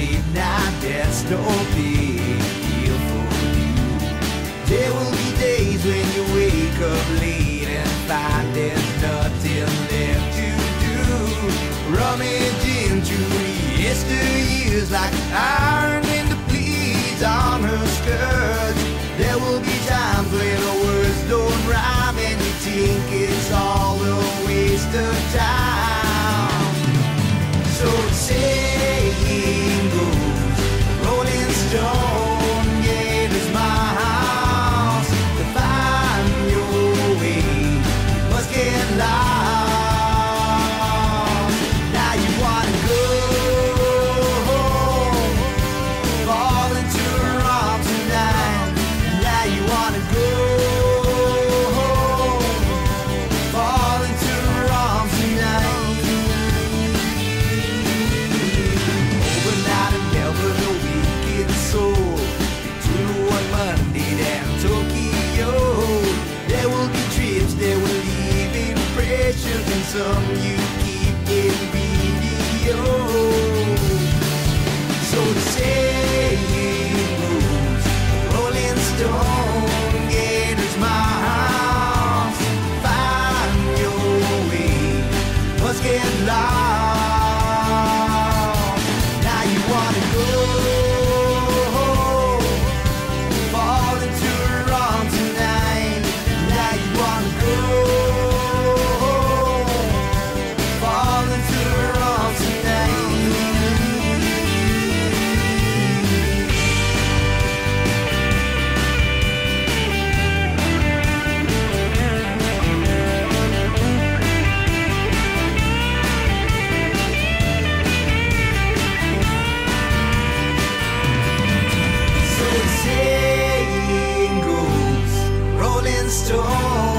late night, that's no big deal for you. There will be days when you wake up late and find there's nothing left to do. Rummaging through yesteryears like iron in the pleats on her skirt. There will be times when the words don't rhyme and you think it's all a waste of time. So the saying goes, Rolling Stone, yeah, it is my house. To find your way, you must get lost. Now you wanna go home, fall into her arms tonight. Now you wanna go home, fall into her arms tonight. Overnight in Melbourne, a weekend soul. Between one Monday down Tokyo. There will be trips that will leave impressions, and some you keep in video. So the saying goes, Rolling Stone, yeah, it's my house. Find your way, must get lost. Now you wanna go home, fall into her arms tonight. Now you wanna go home, fall into her arms tonight. So the saying goes, Rolling Stone.